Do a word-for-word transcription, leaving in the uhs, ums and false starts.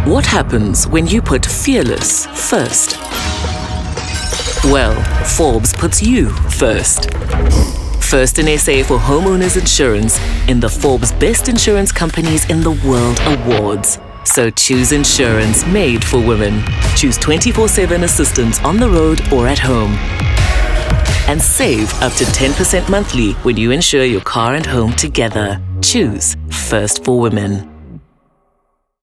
What happens when you put fearless first? Well, Forbes puts you first. First in S A for homeowners insurance in the Forbes Best Insurance Companies in the World Awards. So choose insurance made for women. Choose twenty-four seven assistance on the road or at home. And save up to ten percent monthly when you insure your car and home together. Choose First for Women.